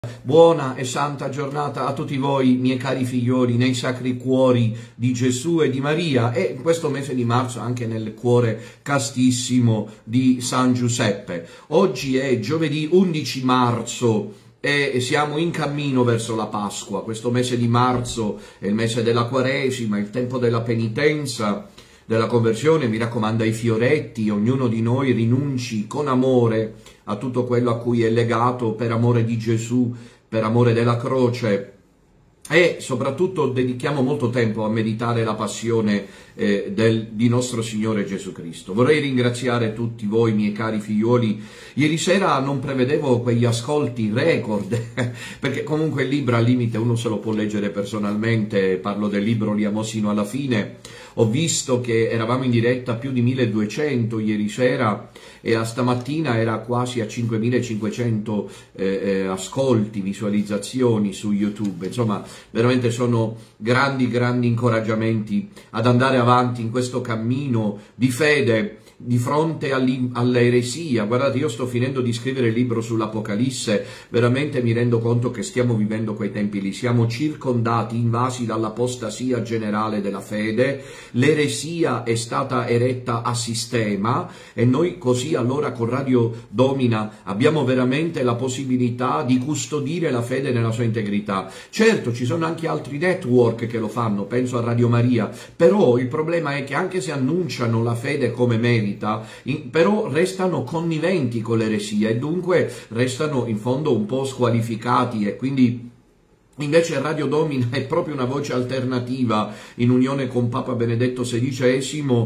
Buona e santa giornata a tutti voi, miei cari figlioli, nei sacri cuori di Gesù e di Maria e in questo mese di marzo anche nel cuore castissimo di San Giuseppe. Oggi è giovedì 11 marzo e siamo in cammino verso la Pasqua. Questo mese di marzo è il mese della Quaresima, il tempo della penitenza, della conversione. Mi raccomando ai fioretti, ognuno di noi rinunci con amore a tutto quello a cui è legato per amore di Gesù, per amore della croce, e soprattutto dedichiamo molto tempo a meditare la passione di nostro Signore Gesù Cristo. Vorrei ringraziare tutti voi, miei cari figlioli. Ieri sera non prevedevo quegli ascolti record, perché comunque il libro al limite uno se lo può leggere personalmente, parlo del libro Li amo sino alla fine. Ho visto che eravamo in diretta più di 1200 ieri sera e a stamattina era quasi a 5500 ascolti, visualizzazioni su YouTube. Insomma, veramente sono grandi incoraggiamenti ad andare avanti in questo cammino di fede di fronte all'eresia. Guardate, io sto finendo di scrivere il libro sull'Apocalisse, veramente mi rendo conto che stiamo vivendo quei tempi lì, siamo circondati, invasi dall'apostasia generale della fede, l'eresia è stata eretta a sistema e noi così allora con Radio Domina abbiamo veramente la possibilità di custodire la fede nella sua integrità. Certo, ci sono anche altri network che lo fanno, penso a Radio Maria, però il problema è che anche se annunciano la fede come merita, però restano conniventi con l'eresia e dunque restano in fondo un po' squalificati, e quindi invece Radio Domina è proprio una voce alternativa in unione con Papa Benedetto XVI,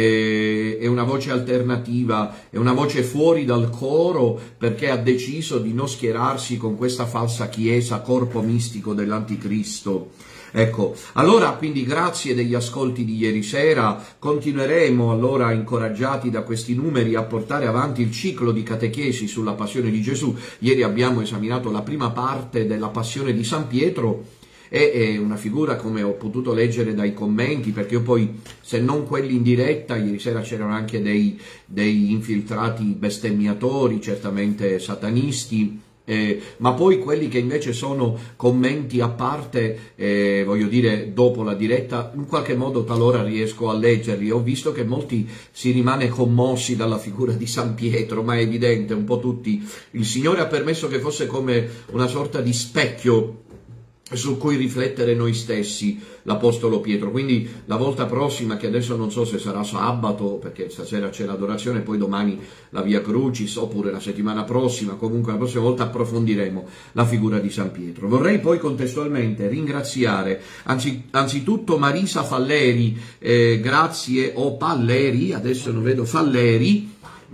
è una voce alternativa, è una voce fuori dal coro, perché ha deciso di non schierarsi con questa falsa chiesa, corpo mistico dell'anticristo. Ecco, allora quindi grazie degli ascolti di ieri sera, continueremo allora incoraggiati da questi numeri a portare avanti il ciclo di catechesi sulla passione di Gesù. Ieri abbiamo esaminato la prima parte della passione di San Pietro, è una figura, come ho potuto leggere dai commenti, perché io poi, se non quelli in diretta, ieri sera c'erano anche dei infiltrati bestemmiatori, certamente satanisti, ma poi quelli che invece sono commenti a parte, voglio dire, dopo la diretta, in qualche modo talora riesco a leggerli. Ho visto che molti si rimane commossi dalla figura di San Pietro, ma è evidente, un po' tutti. Il Signore ha permesso che fosse come una sorta di specchio su cui riflettere noi stessi, l'Apostolo Pietro. Quindi la volta prossima, che adesso non so se sarà sabato, perché stasera c'è l'adorazione, poi domani la Via Crucis, oppure la settimana prossima, comunque la prossima volta approfondiremo la figura di San Pietro. Vorrei poi contestualmente ringraziare anzitutto Marisa Falleri, grazie, o Palleri, adesso non vedo, Falleri,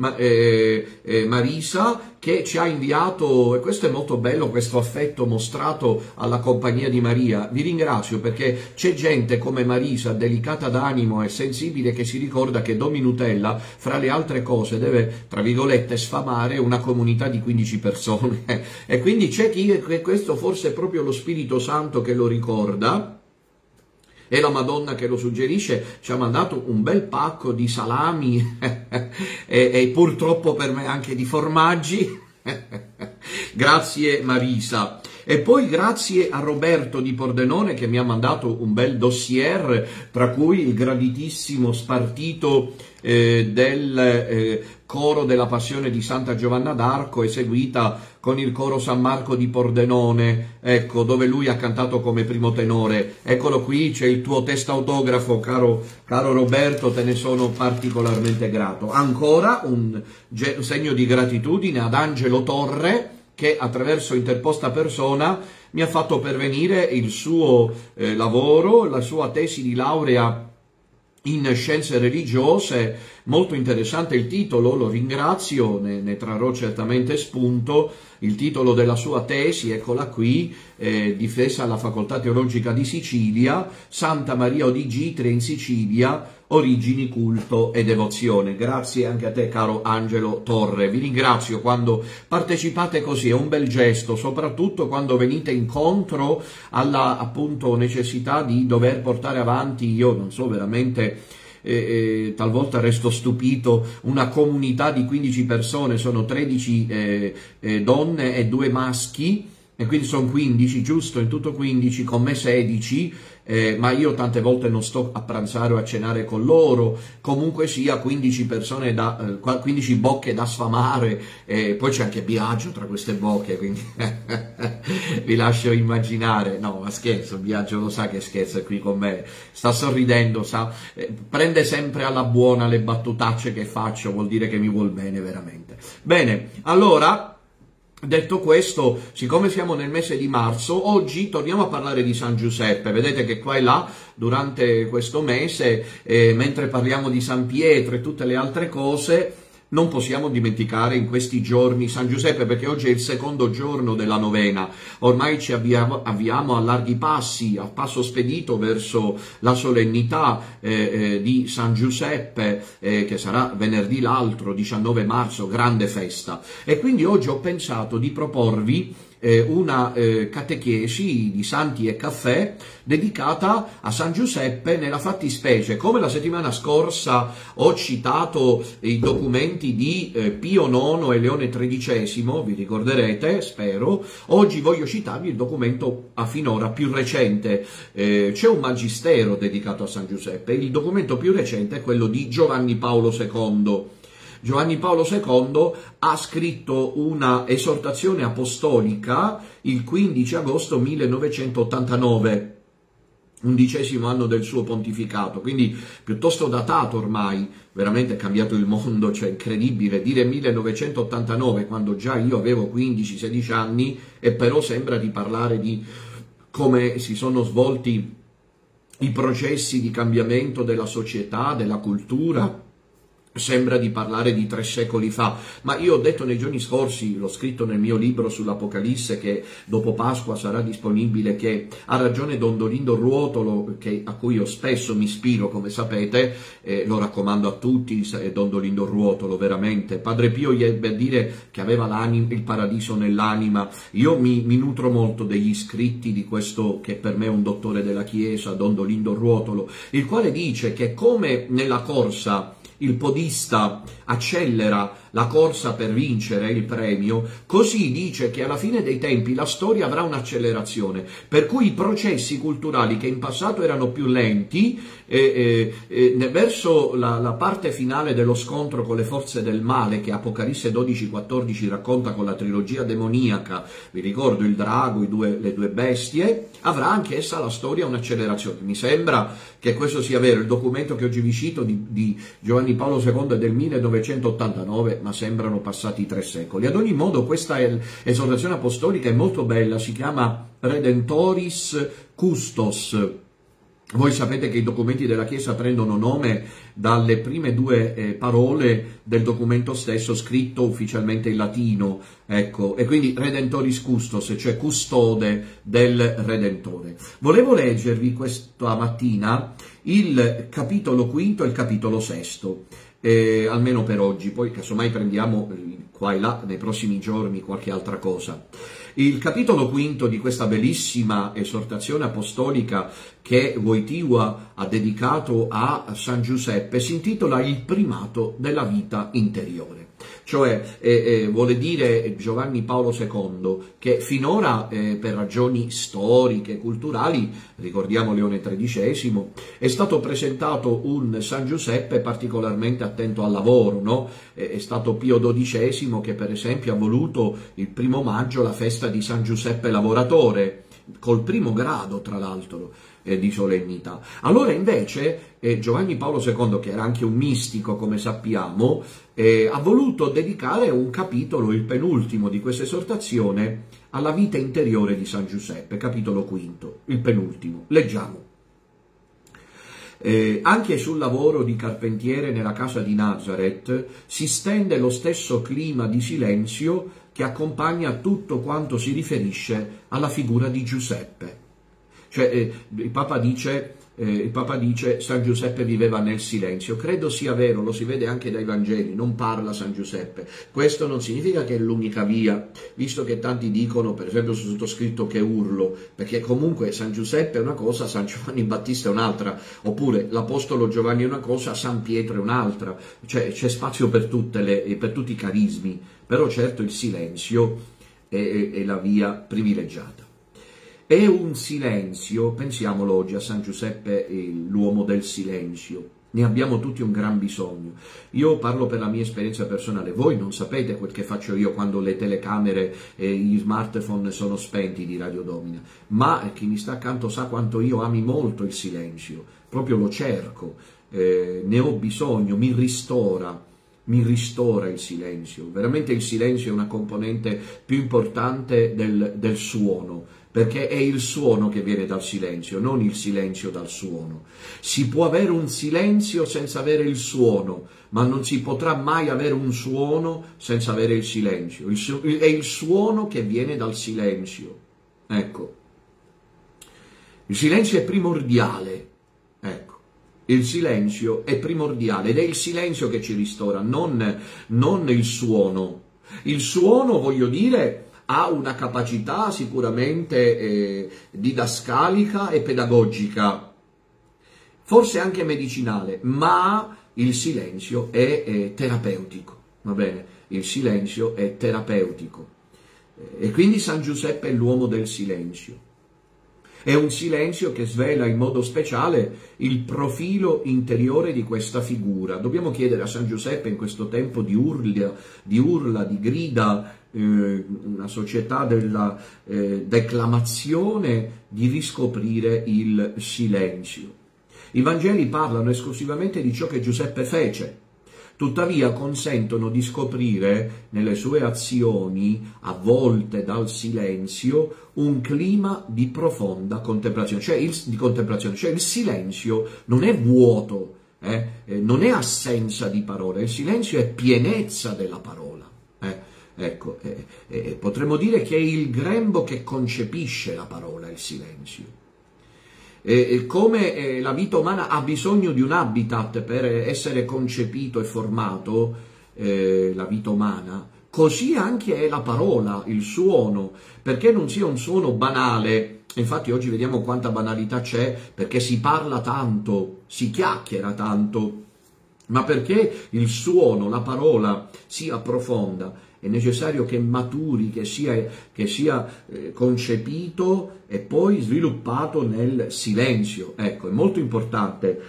Marisa, che ci ha inviato, e questo è molto bello, questo affetto mostrato alla compagnia di Maria. Vi ringrazio perché c'è gente come Marisa, delicata d'animo e sensibile, che si ricorda che Dominutella, fra le altre cose, deve, tra virgolette, sfamare una comunità di 15 persone. E quindi c'è chi, questo forse è proprio lo Spirito Santo che lo ricorda, e la Madonna che lo suggerisce. Ci ha mandato un bel pacco di salami e purtroppo per me anche di formaggi. Grazie Marisa. E poi grazie a Roberto di Pordenone, che mi ha mandato un bel dossier, tra cui il graditissimo spartito del coro della Passione di Santa Giovanna d'Arco, eseguita con il coro San Marco di Pordenone, ecco, dove lui ha cantato come primo tenore. Eccolo qui, c'è il tuo testautografo, caro Roberto, te ne sono particolarmente grato. Ancora un segno di gratitudine ad Angelo Torre, che attraverso interposta persona mi ha fatto pervenire il suo lavoro, la sua tesi di laurea in scienze religiose, molto interessante il titolo, lo ringrazio, ne trarrò certamente spunto. Il titolo della sua tesi, eccola qui, difesa alla Facoltà Teologica di Sicilia, Santa Maria Oddigitria in Sicilia, origini, culto e devozione. Grazie anche a te, caro Angelo Torre, vi ringrazio quando partecipate così, è un bel gesto, soprattutto quando venite incontro alla, appunto, necessità di dover portare avanti, io non so, veramente talvolta resto stupito, una comunità di 15 persone, sono 13 donne e 2 maschi, e quindi sono 15, giusto? In tutto 15, con me 16, ma io tante volte non sto a pranzare o a cenare con loro, comunque sia 15 persone 15 bocche da sfamare, poi c'è anche Biagio tra queste bocche, quindi vi lascio immaginare. No, ma scherzo, Biagio lo sa che scherza qui con me, sta sorridendo, sa, prende sempre alla buona le battutacce che faccio, vuol dire che mi vuol bene veramente. Bene, allora, detto questo, siccome siamo nel mese di marzo, oggi torniamo a parlare di San Giuseppe. Vedete che qua e là, durante questo mese, mentre parliamo di San Pietro e tutte le altre cose, non possiamo dimenticare in questi giorni San Giuseppe, perché oggi è il secondo giorno della novena. Ormai ci avviamo a larghi passi, a passo spedito verso la solennità di San Giuseppe, che sarà venerdì l'altro, 19 marzo, grande festa. E quindi oggi ho pensato di proporvi una catechesi di Santi e Caffè dedicata a San Giuseppe nella fattispecie. Come la settimana scorsa ho citato i documenti di Pio IX e Leone XIII, vi ricorderete, spero, oggi voglio citarvi il documento a finora più recente. C'è un magistero dedicato a San Giuseppe, il documento più recente è quello di Giovanni Paolo II. Giovanni Paolo II ha scritto una esortazione apostolica il 15 agosto 1989, 11° anno del suo pontificato, quindi piuttosto datato ormai, veramente è cambiato il mondo, cioè incredibile dire 1989 quando già io avevo 15-16 anni e però sembra di parlare di come si sono svolti i processi di cambiamento della società, della cultura. Sembra di parlare di 3 secoli fa, ma io ho detto nei giorni scorsi, l'ho scritto nel mio libro sull'Apocalisse che dopo Pasqua sarà disponibile, che ha ragione Don Dolindo Ruotolo, a cui io spesso mi ispiro, come sapete, lo raccomando a tutti, Don Dolindo Ruotolo, veramente. Padre Pio gli ebbe a dire che aveva il paradiso nell'anima. Io mi nutro molto degli scritti di questo, che per me è un dottore della Chiesa, Don Dolindo Ruotolo, il quale dice che come nella corsa il podista accelera la corsa per vincere il premio, così dice che alla fine dei tempi la storia avrà un'accelerazione, per cui i processi culturali che in passato erano più lenti, verso la parte finale dello scontro con le forze del male che Apocalisse 12-14 racconta con la trilogia demoniaca, vi ricordo il drago, le due bestie, avrà anche essa la storia un'accelerazione. Mi sembra che questo sia vero. Il documento che oggi vi cito di Giovanni Paolo II è del 1989, ma sembrano passati 3 secoli. Ad ogni modo questa esortazione apostolica è molto bella, si chiama Redentoris Custos. Voi sapete che i documenti della Chiesa prendono nome dalle prime 2 parole del documento stesso, scritto ufficialmente in latino, ecco, e quindi Redentoris Custos, cioè custode del Redentore. Volevo leggervi questa mattina il capitolo 5 e il capitolo 6, almeno per oggi, poi casomai prendiamo qua e là nei prossimi giorni qualche altra cosa. Il capitolo 5 di questa bellissima esortazione apostolica che Wojtyła ha dedicato a San Giuseppe si intitola Il primato della vita interiore. Cioè vuole dire Giovanni Paolo II che finora per ragioni storiche, culturali, ricordiamo Leone XIII, è stato presentato un San Giuseppe particolarmente attento al lavoro, no? È stato Pio XII che per esempio ha voluto il 1° maggio la festa di San Giuseppe lavoratore, col 1° grado tra l'altro di solennità. Allora invece Giovanni Paolo II, che era anche un mistico come sappiamo, ha voluto dedicare un capitolo, il penultimo di questa esortazione, alla vita interiore di San Giuseppe, capitolo 5, il penultimo. Leggiamo. Anche sul lavoro di carpentiere nella casa di Nazareth si stende lo stesso clima di silenzio che accompagna tutto quanto si riferisce alla figura di Giuseppe. Cioè il Papa dice San Giuseppe viveva nel silenzio. Credo sia vero, lo si vede anche dai Vangeli, non parla San Giuseppe. Questo non significa che è l'unica via, visto che tanti dicono, per esempio sul sottoscritto, che urlo, perché comunque San Giuseppe è una cosa, San Giovanni Battista è un'altra, oppure l'Apostolo Giovanni è una cosa, San Pietro è un'altra, cioè c'è spazio per tutti i carismi, però certo il silenzio è la via privilegiata. È un silenzio, pensiamolo oggi a San Giuseppe, l'uomo del silenzio. Ne abbiamo tutti un gran bisogno. Io parlo per la mia esperienza personale, voi non sapete quel che faccio io quando le telecamere e gli smartphone sono spenti di Radio Domina, ma chi mi sta accanto sa quanto io ami molto il silenzio, proprio lo cerco, ne ho bisogno, mi ristora il silenzio. Veramente il silenzio è una componente più importante del suono, perché è il suono che viene dal silenzio, non il silenzio dal suono. Si può avere un silenzio senza avere il suono, ma non si potrà mai avere un suono senza avere il silenzio. È il suono che viene dal silenzio. Ecco. Il silenzio è primordiale. Ecco. Il silenzio è primordiale ed è il silenzio che ci ristora, non il suono. Il suono, voglio dire, ha una capacità sicuramente didascalica e pedagogica, forse anche medicinale, ma il silenzio è terapeutico, va bene? Il silenzio è terapeutico. E quindi San Giuseppe è l'uomo del silenzio. È un silenzio che svela in modo speciale il profilo interiore di questa figura. Dobbiamo chiedere a San Giuseppe in questo tempo di urla, di grida, una società della declamazione, di riscoprire il silenzio. I Vangeli parlano esclusivamente di ciò che Giuseppe fece, tuttavia consentono di scoprire nelle sue azioni, avvolte dal silenzio, un clima di profonda contemplazione, cioè il silenzio non è vuoto, non è assenza di parole, il silenzio è pienezza della parola. Ecco, potremmo dire che è il grembo che concepisce la parola, il silenzio. Come la vita umana ha bisogno di un habitat per essere concepito e formato, la vita umana, così anche è la parola, il suono, perché non sia un suono banale. Infatti oggi vediamo quanta banalità c'è, perché si parla tanto, si chiacchiera tanto, ma perché il suono, la parola sia profonda, è necessario che maturi, che sia concepito e poi sviluppato nel silenzio. Ecco, è molto importante.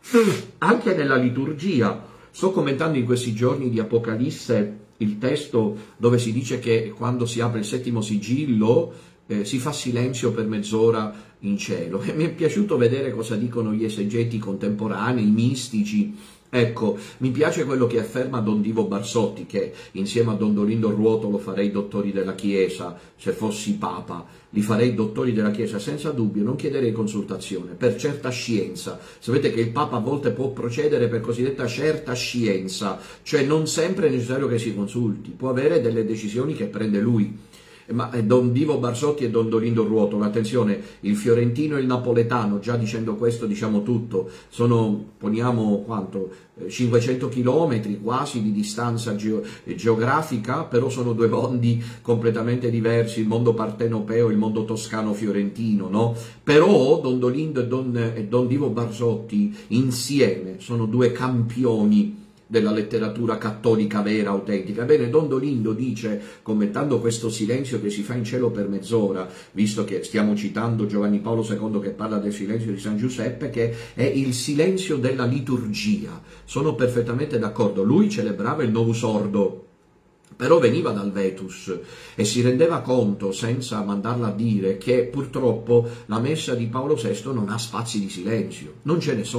Anche nella liturgia, sto commentando in questi giorni di Apocalisse il testo dove si dice che quando si apre il settimo sigillo si fa silenzio per mezz'ora in cielo. E mi è piaciuto vedere cosa dicono gli esegeti contemporanei, i mistici. Ecco, mi piace quello che afferma Don Divo Barsotti, che insieme a Don Dolindo Ruoto lo farei dottori della Chiesa, se fossi Papa, li farei dottori della Chiesa senza dubbio, non chiederei consultazione, per certa scienza. Sapete che il Papa a volte può procedere per cosiddetta certa scienza, cioè non sempre è necessario che si consulti, può avere delle decisioni che prende lui. Ma Don Divo Barsotti e Don Dolindo Ruoto, attenzione, il fiorentino e il napoletano, già dicendo questo diciamo tutto, sono, poniamo quanto, 500 chilometri quasi di distanza geografica, però sono due mondi completamente diversi, il mondo partenopeo e il mondo toscano-fiorentino, no? Però Don Dolindo e Don Divo Barsotti insieme sono due campioni della letteratura cattolica vera, autentica. Ebbene, Don Dolindo dice, commentando questo silenzio che si fa in cielo per mezz'ora, visto che stiamo citando Giovanni Paolo II che parla del silenzio di San Giuseppe, che è il silenzio della liturgia. Sono perfettamente d'accordo. Lui celebrava il Novus Ordo, però veniva dal Vetus e si rendeva conto, senza mandarla a dire, che purtroppo la messa di Paolo VI non ha spazi di silenzio. Non ce ne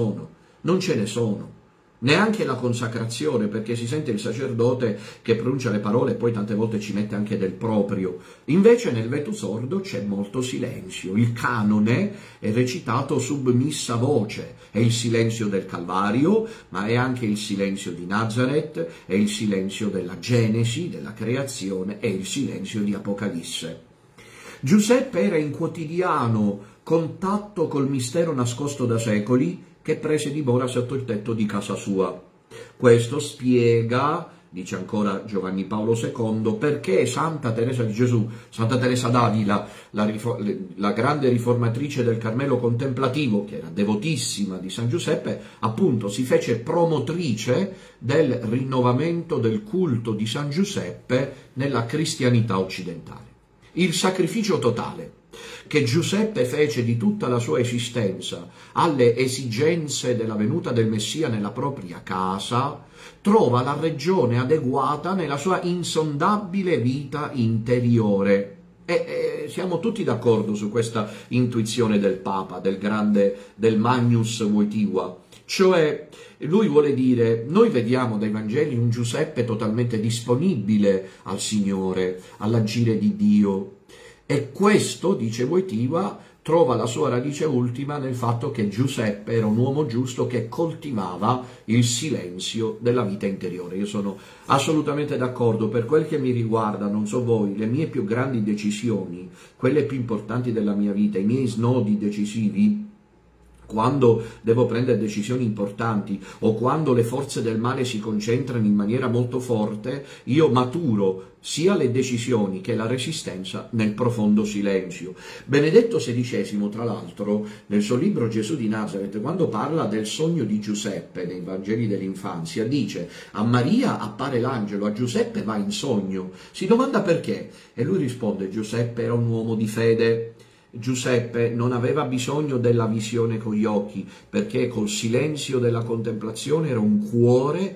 sono. Neanche la consacrazione, perché si sente il sacerdote che pronuncia le parole e poi tante volte ci mette anche del proprio. Invece nel Vetus Ordo c'è molto silenzio. Il canone è recitato sub missa voce. È il silenzio del Calvario, ma è anche il silenzio di Nazareth, è il silenzio della Genesi, della creazione, è il silenzio di Apocalisse. Giuseppe era in quotidiano contatto col mistero nascosto da secoli, che prese dimora sotto il tetto di casa sua. Questo spiega, dice ancora Giovanni Paolo II, perché Santa Teresa di Gesù, Santa Teresa d'Avila, la grande riformatrice del Carmelo contemplativo, che era devotissima di San Giuseppe, appunto si fece promotrice del rinnovamento del culto di San Giuseppe nella cristianità occidentale. il sacrificio totale che Giuseppe fece di tutta la sua esistenza alle esigenze della venuta del Messia nella propria casa, trova la ragione adeguata nella sua insondabile vita interiore. E siamo tutti d'accordo su questa intuizione del Papa, del Magnus Wojtyła. Cioè, lui vuole dire, noi vediamo dai Vangeli un Giuseppe totalmente disponibile al Signore, all'agire di Dio. E questo, dice Wojtyła, trova la sua radice ultima nel fatto che Giuseppe era un uomo giusto che coltivava il silenzio della vita interiore. Io sono assolutamente d'accordo. Per quel che mi riguarda, non so voi, le mie più grandi decisioni, quelle più importanti della mia vita, i miei snodi decisivi, quando devo prendere decisioni importanti o quando le forze del male si concentrano in maniera molto forte, io maturo sia le decisioni che la resistenza nel profondo silenzio. Benedetto XVI, tra l'altro, nel suo libro Gesù di Nazaret, quando parla del sogno di Giuseppe nei Vangeli dell'infanzia, dice: a Maria appare l'angelo, a Giuseppe va in sogno. Si domanda perché e lui risponde: Giuseppe era un uomo di fede. Giuseppe non aveva bisogno della visione con gli occhi, perché col silenzio della contemplazione era un cuore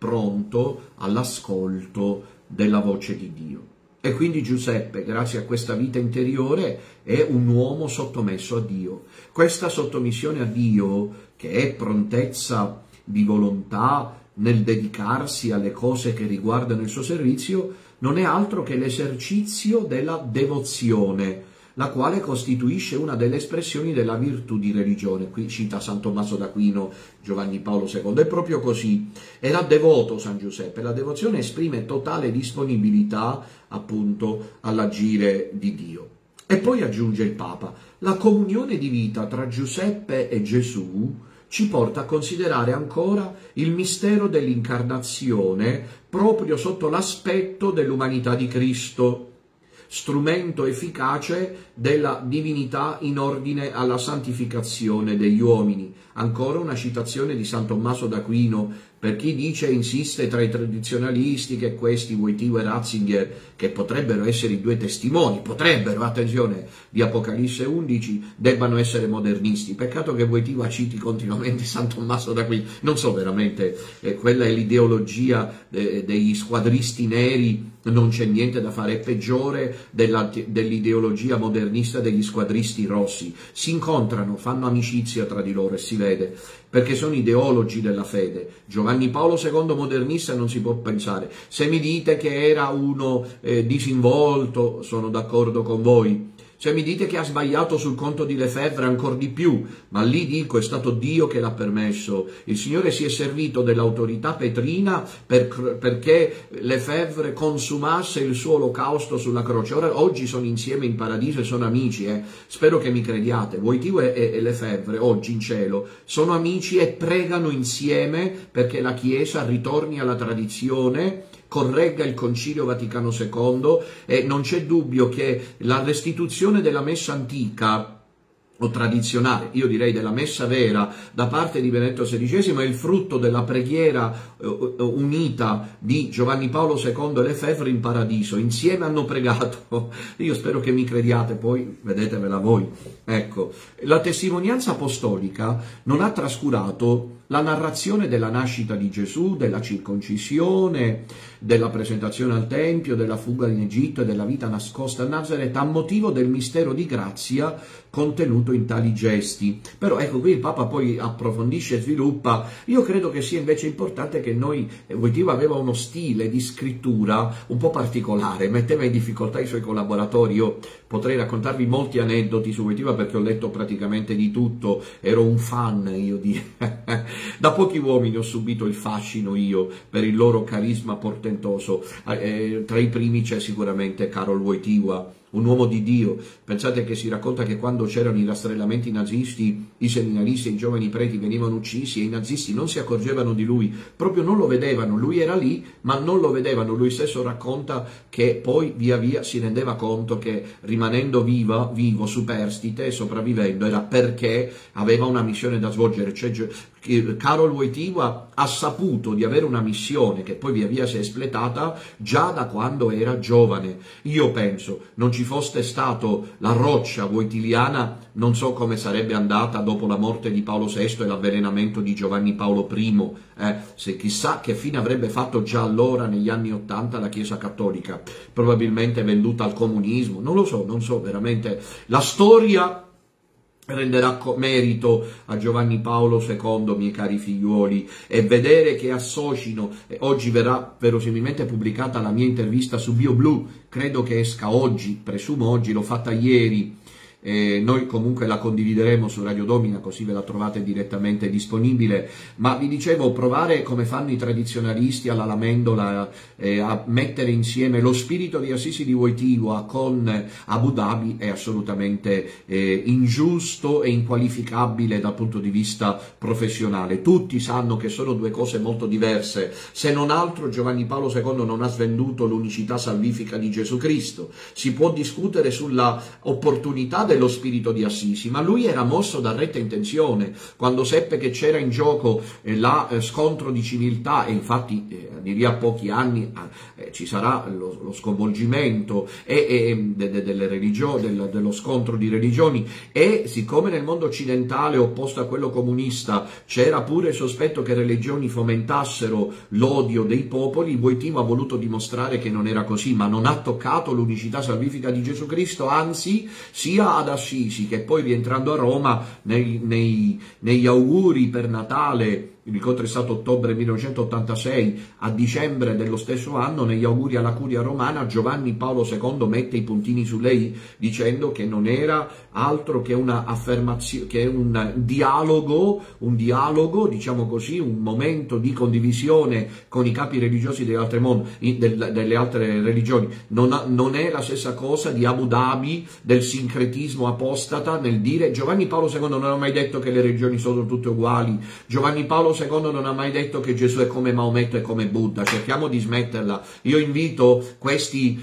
pronto all'ascolto della voce di Dio. E quindi Giuseppe, grazie a questa vita interiore, è un uomo sottomesso a Dio. Questa sottomissione a Dio, che è prontezza di volontà nel dedicarsi alle cose che riguardano il suo servizio, non è altro che l'esercizio della devozione, la quale costituisce una delle espressioni della virtù di religione. Qui cita San Tommaso d'Aquino, Giovanni Paolo II. È proprio così. Era devoto San Giuseppe. La devozione esprime totale disponibilità, appunto, all'agire di Dio. E poi aggiunge il Papa: la comunione di vita tra Giuseppe e Gesù ci porta a considerare ancora il mistero dell'incarnazione proprio sotto l'aspetto dell'umanità di Cristo, strumento efficace della divinità in ordine alla santificazione degli uomini. Ancora una citazione di San Tommaso d'Aquino, per chi dice e insiste tra i tradizionalisti che questi, Wojtyła e Ratzinger, che potrebbero essere i due testimoni, attenzione, di Apocalisse 11, debbano essere modernisti. Peccato che Wojtyła citi continuamente San Tommaso d'Aquino. Non so veramente, quella è l'ideologia degli squadristi neri, non c'è niente da fare, è peggiore dell'ideologia modernista degli squadristi rossi. Si incontrano, fanno amicizia tra di loro e si vede, perché sono ideologi della fede. Giovanni Paolo II modernista non si può pensare. Se mi dite che era uno disinvolto, sono d'accordo con voi. Se mi dite che ha sbagliato sul conto di Lefebvre, ancora di più, ma lì dico è stato Dio che l'ha permesso. Il Signore si è servito dell'autorità petrina perché Lefebvre consumasse il suo olocausto sulla croce. Ora, oggi sono insieme in paradiso e sono amici, spero che mi crediate. Wojtyła e Lefebvre oggi in cielo sono amici e pregano insieme perché la Chiesa ritorni alla tradizione, corregga il Concilio Vaticano II, e non c'è dubbio che la restituzione della messa antica o tradizionale, io direi della messa vera, da parte di Benedetto XVI è il frutto della preghiera unita di Giovanni Paolo II e Lefebvre in paradiso. Insieme hanno pregato. Io spero che mi crediate, poi vedetevela voi. Ecco, la testimonianza apostolica non ha trascurato la narrazione della nascita di Gesù, della circoncisione, della presentazione al Tempio, della fuga in Egitto e della vita nascosta a Nazaret, a motivo del mistero di grazia contenuto in tali gesti. Però ecco, qui il Papa poi approfondisce e sviluppa. Io credo che sia invece importante che noi, Wojtyła aveva uno stile di scrittura un po' particolare, metteva in difficoltà i suoi collaboratori. Io potrei raccontarvi molti aneddoti su Wojtyła perché ho letto praticamente di tutto, ero un fan io di... Da pochi uomini ho subito il fascino io per il loro carisma portentoso. Tra i primi c'è sicuramente Karol Wojtyła, un uomo di Dio. Pensate che si racconta che quando c'erano i rastrellamenti nazisti, i seminaristi e i giovani preti venivano uccisi e i nazisti non si accorgevano di lui, proprio non lo vedevano. Lui era lì, ma non lo vedevano. Lui stesso racconta che poi via via si rendeva conto che rimanendo vivo, superstite e sopravvivendo, era perché aveva una missione da svolgere. Cioè, Karol Wojtyła ha saputo di avere una missione che poi via via si è espletata già da quando era giovane. Io penso, non ci fosse stato la roccia wojtyliana, non so come sarebbe andata dopo la morte di Paolo VI e l'avvelenamento di Giovanni Paolo I, se chissà che fine avrebbe fatto già allora, negli anni '80, la Chiesa Cattolica, probabilmente venduta al comunismo, non lo so, non so veramente. La storia renderà merito a Giovanni Paolo II, miei cari figliuoli, e vedere che associno, oggi verrà verosimilmente pubblicata la mia intervista su BioBlue, credo che esca oggi, presumo oggi, l'ho fatta ieri, noi comunque la condivideremo su Radio Domina, così ve la trovate direttamente disponibile, ma vi dicevo, provare come fanno i tradizionalisti alla Lamendola a mettere insieme lo spirito di Assisi di Wojtyła con Abu Dhabi è assolutamente ingiusto e inqualificabile dal punto di vista professionale. Tutti sanno che sono due cose molto diverse, se non altro Giovanni Paolo II non ha svenduto l'unicità salvifica di Gesù Cristo. Si può discutere sulla opportunità dello spirito di Assisi, ma lui era mosso da retta intenzione quando seppe che c'era in gioco la scontro di civiltà, e infatti di lì a pochi anni ci sarà lo sconvolgimento delle religioni, dello scontro di religioni, e siccome nel mondo occidentale opposto a quello comunista c'era pure il sospetto che religioni fomentassero l'odio dei popoli, Wojtyła ha voluto dimostrare che non era così, ma non ha toccato l'unicità salvifica di Gesù Cristo, anzi sia ad Assisi che poi rientrando a Roma negli auguri per Natale. L'incontro è stato ottobre 1986, a dicembre dello stesso anno, negli auguri alla curia romana, Giovanni Paolo II mette i puntini su lei dicendo che non era altro che una affermazione, che un dialogo, diciamo così, un momento di condivisione con i capi religiosi delle altre religioni. Non è la stessa cosa di Abu Dhabi, del sincretismo apostata nel dire Giovanni Paolo II non ha mai detto che le religioni sono tutte uguali, Giovanni Paolo II non ha mai detto che Gesù è come Maometto e come Buddha, cerchiamo di smetterla. Io invito questi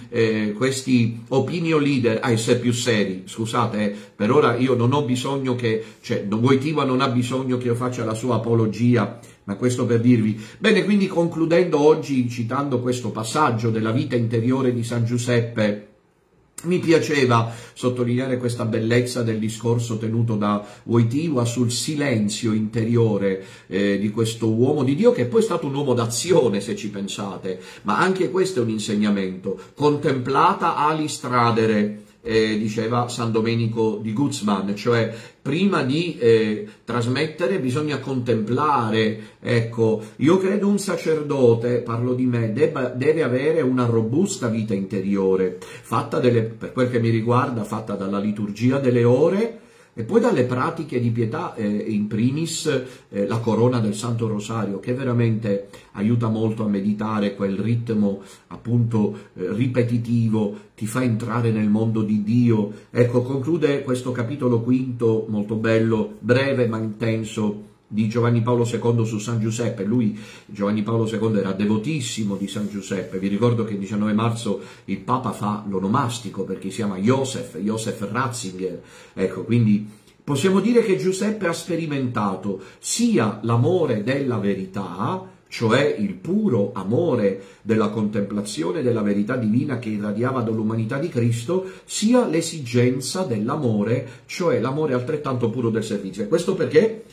opinion leader a essere più seri, scusate, per ora io non ho bisogno Wojtyła non ha bisogno che io faccia la sua apologia, ma questo per dirvi. Bene, quindi concludendo oggi citando questo passaggio della vita interiore di San Giuseppe, mi piaceva sottolineare questa bellezza del discorso tenuto da Wojtyła sul silenzio interiore di questo uomo di Dio, che poi è stato un uomo d'azione, se ci pensate, ma anche questo è un insegnamento. Contemplata ali stradere, diceva San Domenico di Guzman, cioè prima di trasmettere bisogna contemplare. Ecco, io credo un sacerdote, parlo di me, deve avere una robusta vita interiore, fatta per quel che mi riguarda, fatta dalla liturgia delle ore e poi dalle pratiche di pietà, in primis la corona del Santo Rosario, che veramente aiuta molto a meditare, quel ritmo appunto ripetitivo, ti fa entrare nel mondo di Dio. Ecco, conclude questo capitolo quinto, molto bello, breve ma intenso, di Giovanni Paolo II su San Giuseppe. Lui, Giovanni Paolo II, era devotissimo di San Giuseppe. Vi ricordo che il 19 marzo il Papa fa l'onomastico perché si chiama Josef Ratzinger. Ecco, quindi possiamo dire che Giuseppe ha sperimentato sia l'amore della verità, cioè il puro amore della contemplazione della verità divina che irradiava dall'umanità di Cristo, sia l'esigenza dell'amore, cioè l'amore altrettanto puro del servizio. E questo perché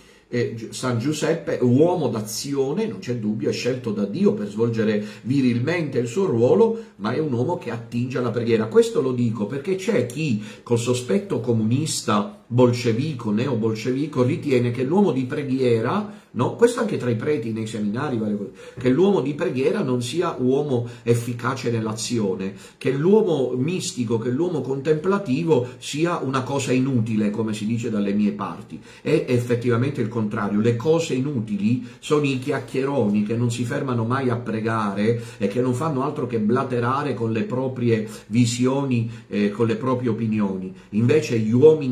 San Giuseppe, uomo d'azione, non c'è dubbio, è scelto da Dio per svolgere virilmente il suo ruolo, ma è un uomo che attinge alla preghiera. Questo lo dico perché c'è chi, col sospetto comunista, bolscevico, neobolscevico, ritiene che l'uomo di preghiera, no? Questo anche tra i preti nei seminari, che l'uomo di preghiera non sia uomo efficace nell'azione, che l'uomo mistico, che l'uomo contemplativo sia una cosa inutile, come si dice dalle mie parti. È effettivamente il contrario. Le cose inutili sono i chiacchieroni che non si fermano mai a pregare e che non fanno altro che blaterare con le proprie visioni, con le proprie opinioni. Invece gli uomini efficaci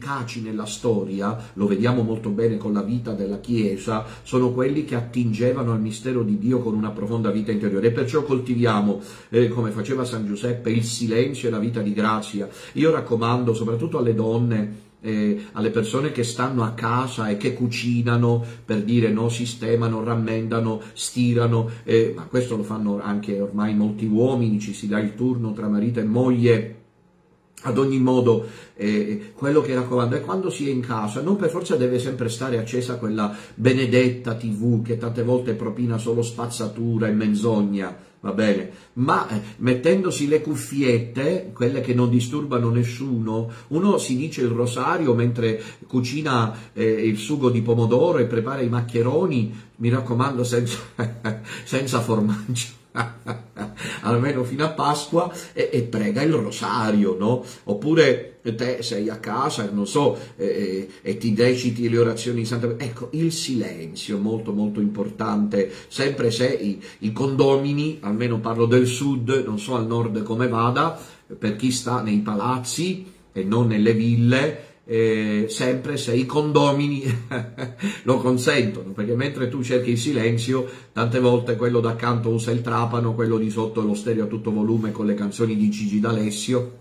efficaci nella storia, lo vediamo molto bene con la vita della Chiesa, sono quelli che attingevano al mistero di Dio con una profonda vita interiore, e perciò coltiviamo, come faceva San Giuseppe, il silenzio e la vita di grazia. Io raccomando soprattutto alle donne, alle persone che stanno a casa e che cucinano, per dire, no, sistemano, rammendano, stirano, ma questo lo fanno anche ormai molti uomini, ci si dà il turno tra marito e moglie. Ad ogni modo, quello che raccomando è, quando si è in casa, non per forza deve sempre stare accesa quella benedetta TV che tante volte propina solo spazzatura e menzogna, va bene, ma mettendosi le cuffiette, quelle che non disturbano nessuno, uno si dice il rosario mentre cucina il sugo di pomodoro e prepara i maccheroni, mi raccomando senza formaggio. Almeno fino a Pasqua, e prega il rosario, no? Oppure te sei a casa, non so, e ti reciti le orazioni di Santa. Ecco, il silenzio, molto molto importante, sempre se i condomini, almeno parlo del sud, non so al nord come vada, per chi sta nei palazzi e non nelle ville, sempre se i condomini lo consentono, perché mentre tu cerchi il silenzio, tante volte quello d'accanto usa il trapano, quello di sotto lo stereo a tutto volume con le canzoni di Gigi D'Alessio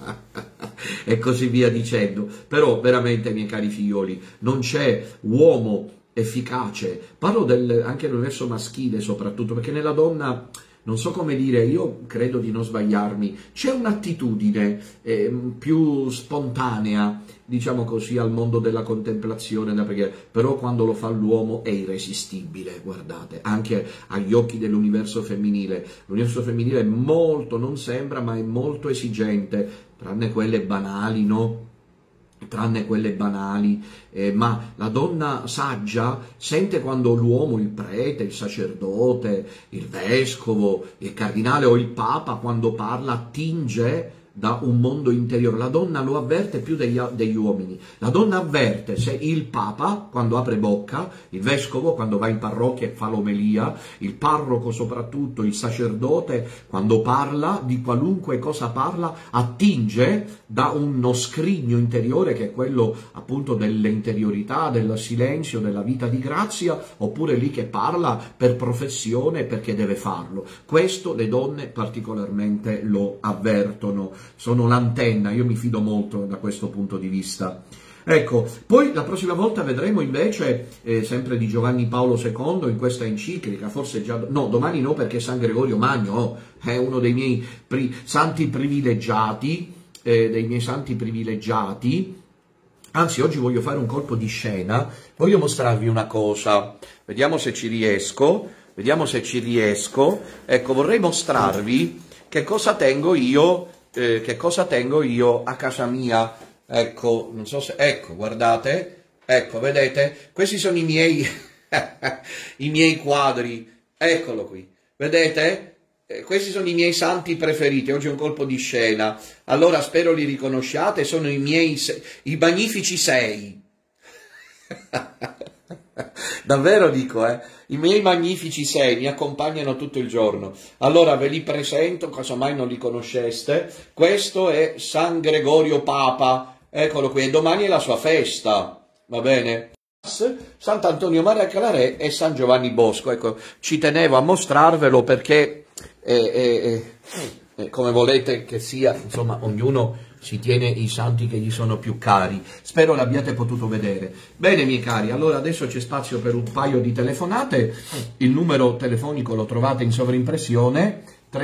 e così via dicendo. Però veramente, miei cari figlioli, non c'è uomo efficace, parlo anche dell'universo maschile soprattutto, perché nella donna, non so come dire, io credo di non sbagliarmi, c'è un'attitudine più spontanea, diciamo così, al mondo della contemplazione, perché però quando lo fa l'uomo è irresistibile, guardate, anche agli occhi dell'universo femminile. L'universo femminile è molto, non sembra, ma è molto esigente, tranne quelle banali, no? Tranne quelle banali, ma la donna saggia sente quando l'uomo, il prete, il sacerdote, il vescovo, il cardinale o il papa, quando parla, attinge da un mondo interiore. La donna lo avverte più degli uomini. La donna avverte se il papa, quando apre bocca, il vescovo, quando va in parrocchia e fa l'omelia, il parroco soprattutto, il sacerdote, quando parla, di qualunque cosa parla, attinge da uno scrigno interiore che è quello appunto dell'interiorità, del silenzio, della vita di grazia, oppure lì che parla per professione perché deve farlo. Questo le donne particolarmente lo avvertono. Sono l'antenna, io mi fido molto da questo punto di vista. Ecco, poi la prossima volta vedremo invece, sempre di Giovanni Paolo II, in questa enciclica, forse già, no, domani no, perché San Gregorio Magno è uno dei miei santi privilegiati, anzi oggi voglio fare un colpo di scena, voglio mostrarvi una cosa, vediamo se ci riesco, ecco, vorrei mostrarvi che cosa tengo io a casa mia. Ecco, non so se, ecco, guardate, ecco, vedete, questi sono i miei i miei quadri, eccolo qui, vedete? Questi sono i miei santi preferiti. Oggi è un colpo di scena, allora spero li riconosciate, sono i magnifici 6 davvero dico, i miei magnifici 6 mi accompagnano tutto il giorno. Allora ve li presento, casomai non li conosceste. Questo è San Gregorio Papa, eccolo qui, e domani è la sua festa, va bene? Sant'Antonio Maria Claret e San Giovanni Bosco, ecco, ci tenevo a mostrarvelo perché come volete che sia, insomma, ognuno si tiene i santi che gli sono più cari. Spero l'abbiate potuto vedere. Bene, miei cari, allora adesso c'è spazio per un paio di telefonate. Il numero telefonico lo trovate in sovrimpressione,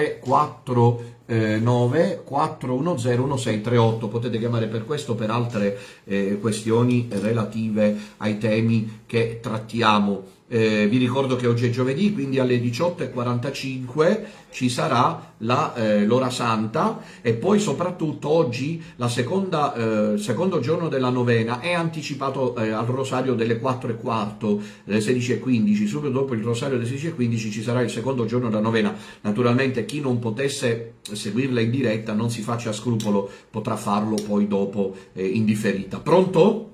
349 410 1638. Potete chiamare per questo o per altre questioni relative ai temi che trattiamo. Vi ricordo che oggi è giovedì, quindi alle 18:45 ci sarà l'ora santa, e poi soprattutto oggi secondo giorno della novena è anticipato al rosario delle 4:15, delle 16:15, subito dopo il rosario delle 16:15 ci sarà il secondo giorno della novena. Naturalmente chi non potesse seguirla in diretta non si faccia scrupolo, potrà farlo poi dopo in differita. Pronto?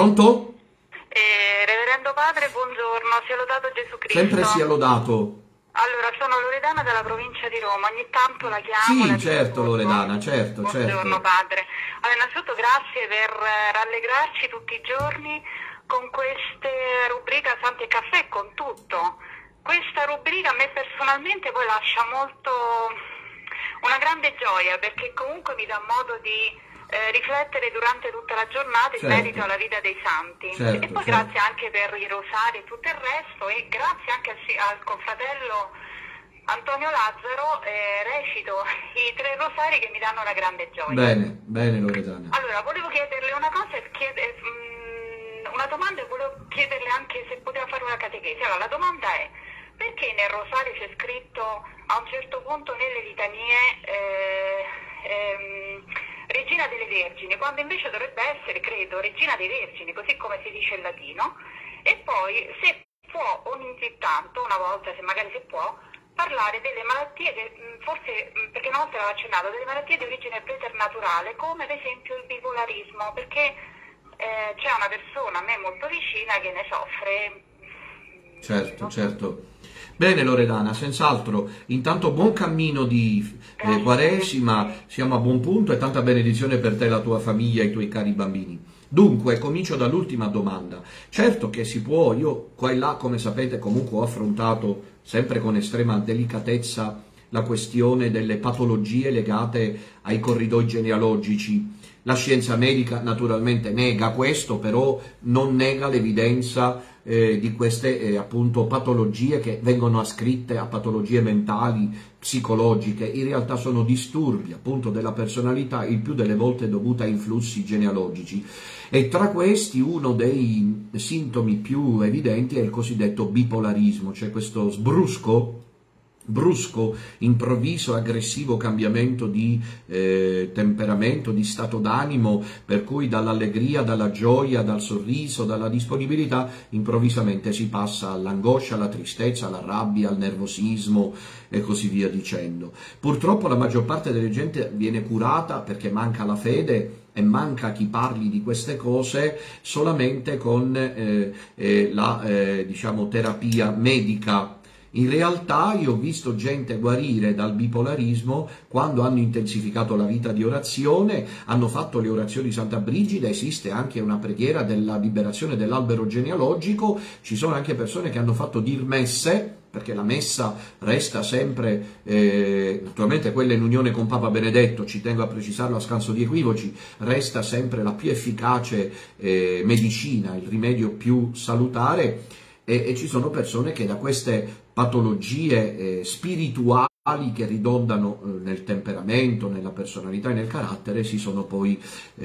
Reverendo Padre, buongiorno, sia lodato Gesù Cristo. Sempre sia lodato. Allora, sono Loredana dalla provincia di Roma, ogni tanto la chiamo, Sì, la certo disturbo. Loredana, certo, Buongiorno certo. padre. Allora, innanzitutto grazie per rallegrarci tutti i giorni con queste rubrica Santi e Caffè e con tutto. Questa rubrica a me personalmente poi lascia molto una grande gioia perché comunque mi dà modo di riflettere durante tutta la giornata in merito Certo, alla vita dei santi. E certo, poi certo. grazie anche per i rosari e tutto il resto e grazie anche al confratello Antonio Lazzaro recito i 3 rosari che mi danno una grande gioia. Bene, bene Loredana. Allora, volevo chiederle una cosa e una domanda e volevo chiederle anche se poteva fare una catechesi. Allora, la domanda è: perché nel rosario c'è scritto a un certo punto nelle litanie Regina delle Vergini, quando invece dovrebbe essere, credo, Regina dei Vergini, così come si dice in latino, e poi se può ogni tanto, una volta se magari si può, parlare delle malattie, forse perché una volta l'aveva accennato, delle malattie di origine preternaturale, come ad esempio il bipolarismo, perché c'è una persona a me molto vicina che ne soffre. Certo, Non so. certo. Bene Loredana, senz'altro, intanto buon cammino di Grazie. Quaresima, siamo a buon punto e tanta benedizione per te, la tua famiglia e i tuoi cari bambini. Dunque, comincio dall'ultima domanda. Certo che si può, io qua e là, come sapete, comunque ho affrontato sempre con estrema delicatezza la questione delle patologie legate ai corridoi genealogici. La scienza medica naturalmente nega questo, però non nega l'evidenza di queste appunto patologie che vengono ascritte a patologie mentali, psicologiche. In realtà sono disturbi appunto della personalità, il più delle volte dovuta a influssi genealogici. E tra questi uno dei sintomi più evidenti è il cosiddetto bipolarismo, cioè questo brusco, improvviso, aggressivo cambiamento di temperamento, di stato d'animo, per cui dall'allegria, dalla gioia, dal sorriso, dalla disponibilità, improvvisamente si passa all'angoscia, alla tristezza, alla rabbia, al nervosismo e così via dicendo. Purtroppo la maggior parte delle gente viene curata perché manca la fede e manca chi parli di queste cose solamente con la diciamo, terapia medica. In realtà io ho visto gente guarire dal bipolarismo quando hanno intensificato la vita di orazione, hanno fatto le orazioni di Santa Brigida, esiste anche una preghiera della liberazione dell'albero genealogico, ci sono anche persone che hanno fatto dir messe, perché la messa resta sempre, naturalmente quella in unione con Papa Benedetto, ci tengo a precisarlo a scanso di equivoci, resta sempre la più efficace medicina, il rimedio più salutare, e ci sono persone che da queste patologie spirituali che ridondano nel temperamento, nella personalità e nel carattere sono poi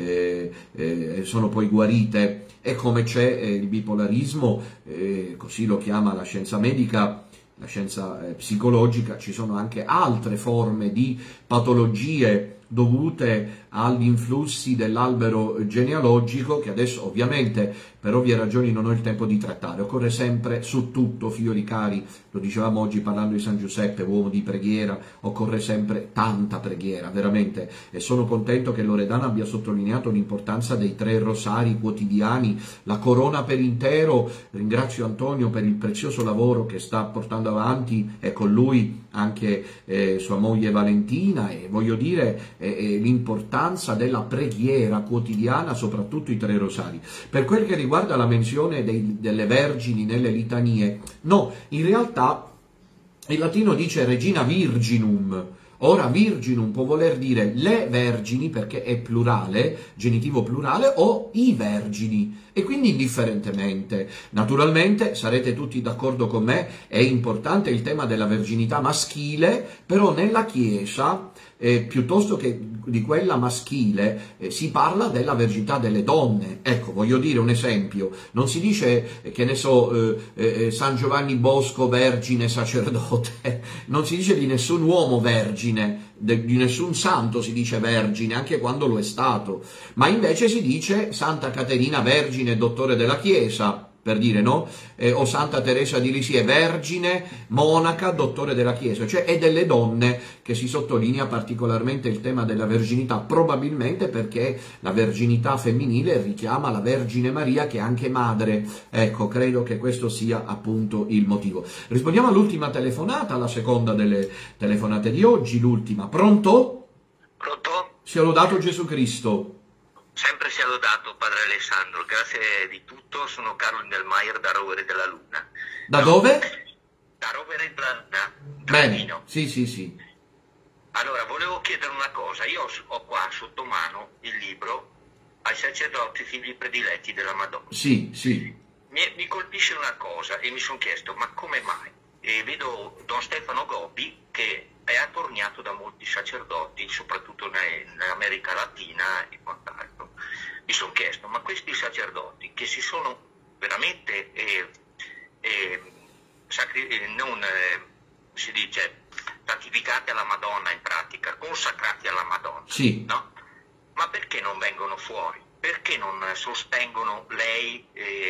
guarite. E come c'è il bipolarismo, così lo chiama la scienza medica, la scienza psicologica, ci sono anche altre forme di patologie dovute agli influssi dell'albero genealogico, che adesso ovviamente per ovvie ragioni non ho il tempo di trattare. Occorre sempre su tutto, figlioli cari, lo dicevamo oggi parlando di San Giuseppe, uomo di preghiera, occorre sempre tanta preghiera, veramente, e sono contento che Loredana abbia sottolineato l'importanza dei 3 rosari quotidiani, la corona per intero. Ringrazio Antonio per il prezioso lavoro che sta portando avanti e con lui anche sua moglie Valentina, e voglio dire l'importanza della preghiera quotidiana, soprattutto i 3 rosari. Per quel che riguarda la menzione delle vergini nelle litanie, no, in realtà il latino dice Regina Virginum. Ora virginum può voler dire le vergini, perché è plurale, genitivo plurale, o i vergini, e quindi indifferentemente. Naturalmente sarete tutti d'accordo con me, è importante il tema della verginità maschile, però nella Chiesa piuttosto che di quella maschile si parla della verginità delle donne. Ecco, voglio dire un esempio, non si dice, che ne so, San Giovanni Bosco vergine sacerdote, non si dice di nessun uomo vergine, di nessun santo si dice vergine, anche quando lo è stato, ma invece si dice Santa Caterina Vergine, dottore della Chiesa, per dire, no? O Santa Teresa di Lisieux, vergine, monaca, dottore della Chiesa, cioè è delle donne che si sottolinea particolarmente il tema della verginità, probabilmente perché la verginità femminile richiama la Vergine Maria che è anche madre, ecco, credo che questo sia appunto il motivo. Rispondiamo all'ultima telefonata, alla seconda delle telefonate di oggi, l'ultima. Pronto? Pronto? Sia lodato Gesù Cristo. Sempre sia lodato Padre Alessandro, grazie di tutto, sono Carlo Indelmaier da Rovere della Luna. Da dove? Da Rovere della Luna. Bene, sì. Allora, volevo chiedere una cosa, io ho qua sotto mano il libro Ai sacerdoti figli prediletti della Madonna. Sì. Mi colpisce una cosa e mi sono chiesto, ma come mai? E vedo Don Stefano Gobbi che è attorniato da molti sacerdoti, soprattutto nell'America Latina e quant'altro. Mi sono chiesto, ma questi sacerdoti che si sono veramente si dice santificati alla Madonna, in pratica consacrati alla Madonna, sì, no? Ma perché non vengono fuori? Perché non sostengono lei,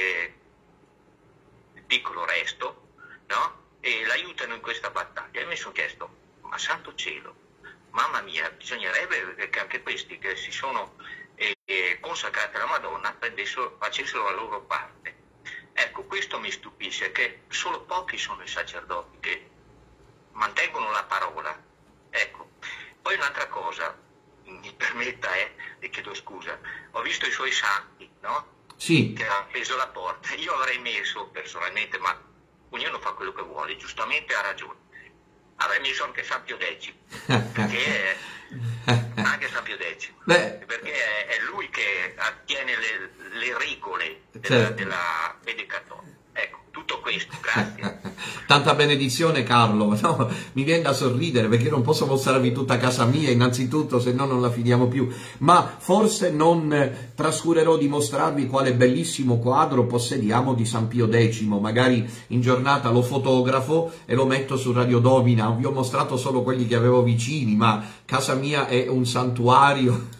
il piccolo resto, no? E l'aiutano in questa battaglia? E mi sono chiesto, ma santo cielo, mamma mia, bisognerebbe che anche questi che si sono consacrati alla Madonna facessero la loro parte. Ecco, questo mi stupisce, che solo pochi sono i sacerdoti che mantengono la parola. Ecco, poi un'altra cosa, mi permetta, le chiedo scusa, ho visto i suoi santi, no? Sì. Che hanno appeso la porta, io avrei messo personalmente, ma ognuno fa quello che vuole, giustamente ha ragione, avrei messo anche San Pio X, perché anche San Pio X, perché è lui che attiene le regole della fede cattolica. Ecco, tutto questo, grazie. Tanta benedizione Carlo, no, mi viene da sorridere perché non posso mostrarvi tutta casa mia innanzitutto, se no non la finiamo più, ma forse non trascurerò di mostrarvi quale bellissimo quadro possediamo di San Pio X, magari in giornata lo fotografo e lo metto su Radio Domina. Vi ho mostrato solo quelli che avevo vicini, ma casa mia è un santuario.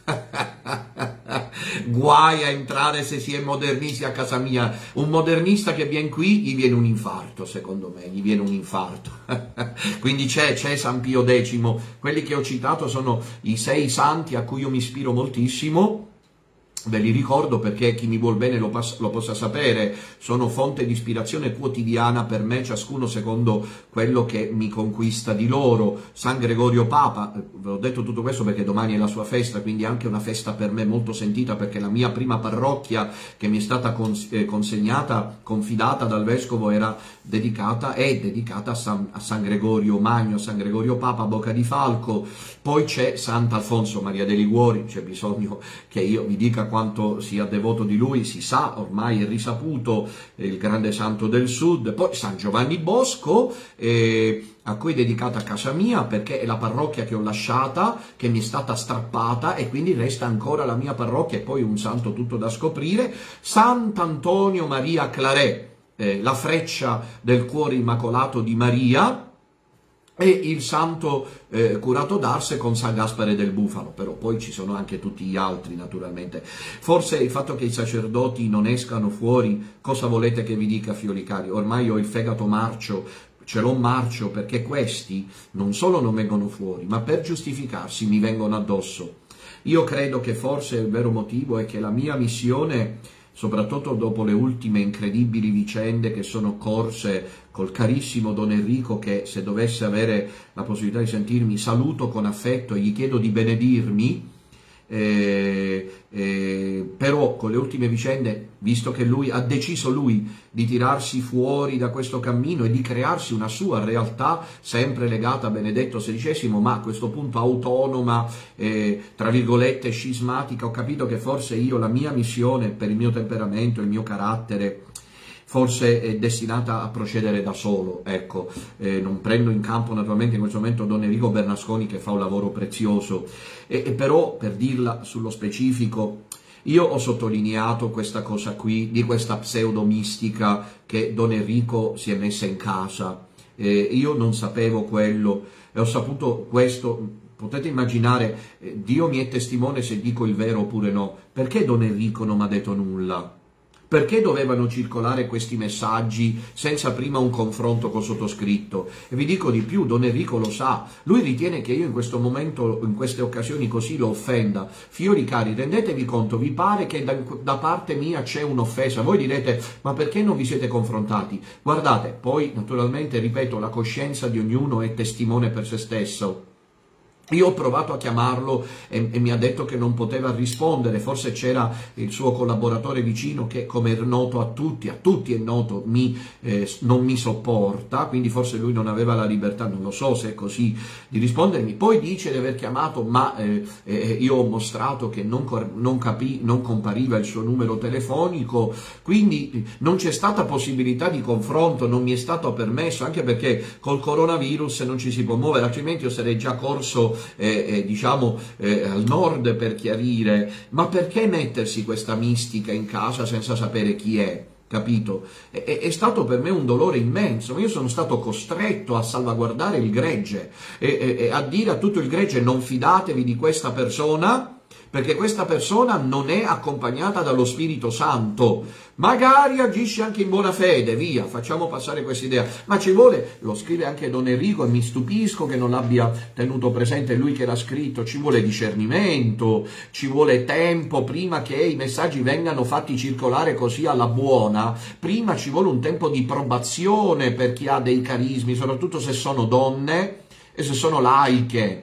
Guai a entrare se si è modernisti a casa mia. Un modernista che viene qui gli viene un infarto, secondo me, gli viene un infarto. Quindi c'è San Pio X. Quelli che ho citato sono i 6 santi a cui io mi ispiro moltissimo. Ve li ricordo perché chi mi vuol bene lo possa sapere, sono fonte di ispirazione quotidiana per me, ciascuno secondo quello che mi conquista di loro. San Gregorio Papa, ve l'ho detto tutto questo perché domani è la sua festa, quindi anche una festa per me molto sentita, perché la mia prima parrocchia che mi è stata consegnata, confidata dal Vescovo, è dedicata a San Gregorio Magno, a San Gregorio Papa, Bocca di Falco. Poi c'è Sant'Alfonso Maria de Liguori, c'è bisogno che io vi dica quanto sia devoto di lui, si sa, ormai è risaputo, il grande santo del sud. Poi San Giovanni Bosco, a cui è dedicata casa mia, perché è la parrocchia che ho lasciata, che mi è stata strappata e quindi resta ancora la mia parrocchia, e poi un santo tutto da scoprire. Sant'Antonio Maria Claret, la freccia del cuore immacolato di Maria, e il santo curato d'Ars con San Gaspare del Bufalo, però poi ci sono anche tutti gli altri naturalmente. Forse il fatto che i sacerdoti non escano fuori, cosa volete che vi dica, figlioli cari? Ormai ho il fegato marcio, ce l'ho marcio, perché questi non solo non vengono fuori, ma per giustificarsi mi vengono addosso. Io credo che forse il vero motivo è che la mia missione, soprattutto dopo le ultime incredibili vicende che sono corse col carissimo Don Enrico, che se dovesse avere la possibilità di sentirmi saluto con affetto e gli chiedo di benedirmi, però con le ultime vicende, visto che lui ha deciso di tirarsi fuori da questo cammino e di crearsi una sua realtà sempre legata a Benedetto XVI, ma a questo punto autonoma, tra virgolette scismatica, ho capito che forse io, la mia missione, per il mio temperamento, il mio carattere, forse è destinata a procedere da solo, ecco. Non prendo in campo naturalmente in questo momento Don Enrico Bernasconi, che fa un lavoro prezioso, però per dirla sullo specifico, io ho sottolineato questa cosa qui, di questa pseudomistica che Don Enrico si è messa in casa. Io non sapevo quello, e ho saputo questo. Potete immaginare, Dio mi è testimone se dico il vero oppure no, perché Don Enrico non mi ha detto nulla? Perché dovevano circolare questi messaggi senza prima un confronto col sottoscritto? E vi dico di più, Don Enrico lo sa, lui ritiene che io in questo momento, in queste occasioni così lo offenda. Fiori cari, rendetevi conto, vi pare che da parte mia c'è un'offesa? Voi direte, ma perché non vi siete confrontati? Guardate, poi naturalmente, ripeto, la coscienza di ognuno è testimone per se stesso. Io ho provato a chiamarlo e mi ha detto che non poteva rispondere, forse c'era il suo collaboratore vicino che, come è noto a tutti è noto, non mi sopporta, quindi forse lui non aveva la libertà, non lo so se è così, di rispondermi. Poi dice di aver chiamato, ma io ho mostrato che non compariva il suo numero telefonico, quindi non c'è stata possibilità di confronto, non mi è stato permesso, anche perché col coronavirus non ci si può muovere, altrimenti io sarei già corso al nord per chiarire. Ma perché mettersi questa mistica in casa senza sapere chi è? Capito? È stato per me un dolore immenso, ma io sono stato costretto a salvaguardare il gregge e a dire a tutto il gregge: non fidatevi di questa persona, perché questa persona non è accompagnata dallo Spirito Santo. Magari agisce anche in buona fede, via, facciamo passare questa idea, ma ci vuole, lo scrive anche Don Enrico e mi stupisco che non l'abbia tenuto presente lui che l'ha scritto, ci vuole discernimento, ci vuole tempo prima che i messaggi vengano fatti circolare così alla buona, prima ci vuole un tempo di probazione per chi ha dei carismi, soprattutto se sono donne e se sono laiche.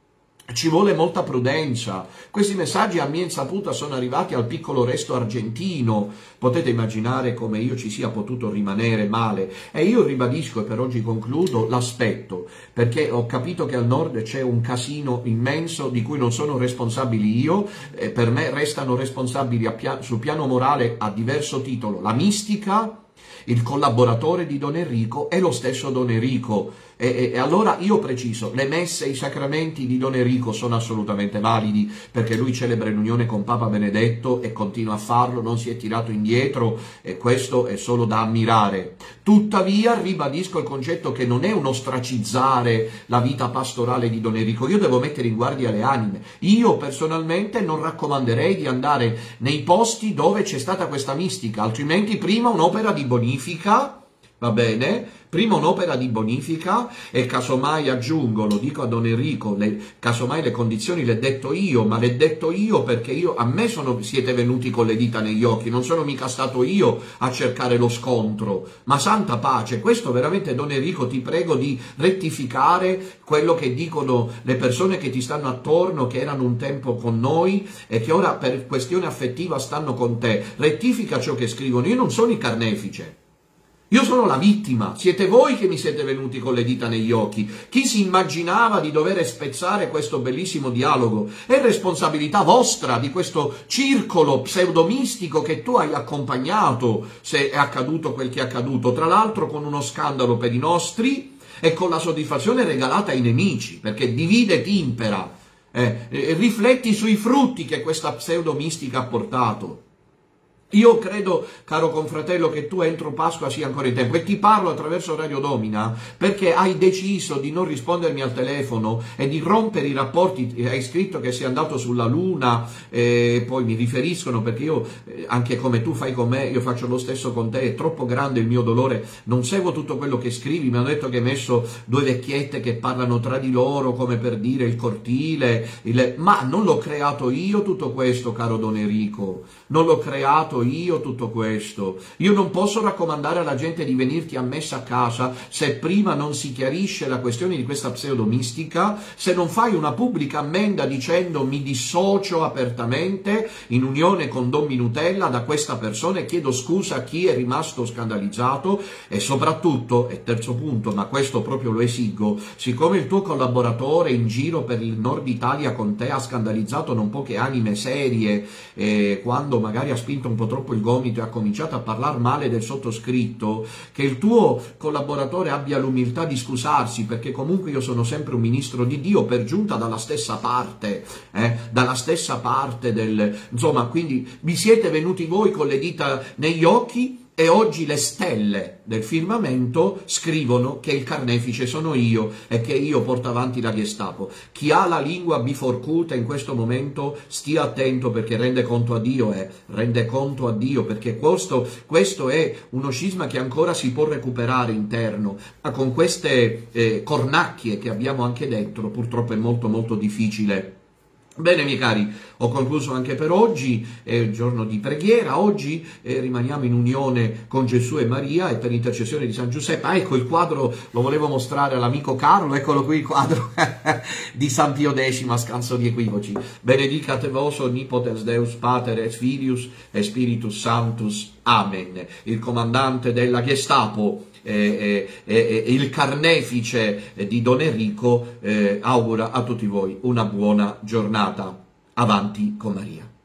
Ci vuole molta prudenza. Questi messaggi a mia insaputa sono arrivati al piccolo resto argentino. Potete immaginare come io ci sia potuto rimanere male. E io ribadisco, e per oggi concludo, l'aspetto, perché ho capito che al nord c'è un casino immenso di cui non sono responsabili io. Per me restano responsabili sul piano morale a diverso titolo la mistica, il collaboratore di Don Enrico e lo stesso Don Enrico. E allora io preciso, le messe e i sacramenti di Don Enrico sono assolutamente validi, perché lui celebra in unione con Papa Benedetto e continua a farlo, non si è tirato indietro, e questo è solo da ammirare. Tuttavia ribadisco il concetto che non è un ostracizzare la vita pastorale di Don Enrico, io devo mettere in guardia le anime. Io personalmente non raccomanderei di andare nei posti dove c'è stata questa mistica, altrimenti prima un'opera di bonifica, va bene? Prima un'opera di bonifica e casomai aggiungo, lo dico a Don Enrico, casomai le condizioni le detto io, ma le detto io perché a me siete venuti con le dita negli occhi, non sono mica stato io a cercare lo scontro, ma santa pace, questo veramente Don Enrico ti prego di rettificare quello che dicono le persone che ti stanno attorno, che erano un tempo con noi e che ora per questione affettiva stanno con te, rettifica ciò che scrivono, io non sono il carnefice. Io sono la vittima, siete voi che mi siete venuti con le dita negli occhi. Chi si immaginava di dover spezzare questo bellissimo dialogo? È responsabilità vostra di questo circolo pseudomistico che tu hai accompagnato, se è accaduto quel che è accaduto, tra l'altro con uno scandalo per i nostri e con la soddisfazione regalata ai nemici, perché divide et impera. Rifletti sui frutti che questa pseudomistica ha portato. Io credo, caro confratello, che tu entro Pasqua sia ancora in tempo e ti parlo attraverso Radio Domina perché hai deciso di non rispondermi al telefono e di rompere i rapporti. Hai scritto che sei andato sulla Luna, poi mi riferiscono perché io, anche come tu fai con me, io faccio lo stesso con te, è troppo grande il mio dolore, non seguo tutto quello che scrivi, mi hanno detto che hai messo due vecchiette che parlano tra di loro come per dire il cortile, ma non l'ho creato io tutto questo, caro Don Enrico, non l'ho creato io tutto questo. Io non posso raccomandare alla gente di venirti a messa a casa se prima non si chiarisce la questione di questa pseudomistica, se non fai una pubblica ammenda dicendo mi dissocio apertamente in unione con Don Minutella da questa persona e chiedo scusa a chi è rimasto scandalizzato e soprattutto, e terzo punto, ma questo proprio lo esigo, siccome il tuo collaboratore in giro per il nord Italia con te ha scandalizzato non poche anime serie quando magari ha spinto un po' troppo il gomito e ha cominciato a parlare male del sottoscritto, che il tuo collaboratore abbia l'umiltà di scusarsi, perché comunque io sono sempre un ministro di Dio, per giunta dalla stessa parte insomma, quindi vi siete venuti voi con le dita negli occhi E oggi le stelle del firmamento scrivono che il carnefice sono io e che io porto avanti la Gestapo. Chi ha la lingua biforcuta in questo momento stia attento, perché rende conto a Dio, perché questo è uno scisma che ancora si può recuperare interno, ma con queste cornacchie che abbiamo anche dentro purtroppo è molto molto difficile. Bene, miei cari, ho concluso anche per oggi, è il giorno di preghiera, oggi rimaniamo in unione con Gesù e Maria e per intercessione di San Giuseppe. Ah, ecco il quadro, lo volevo mostrare all'amico Carlo, eccolo qui il quadro di San Pio X, a scanso di equivoci. Benedicat vos omnipotens Deus Pater et Filius et Spiritus Sanctus. Amen. Il comandante della Gestapo, il carnefice di Don Enrico, augura a tutti voi una buona giornata. Avanti con Maria.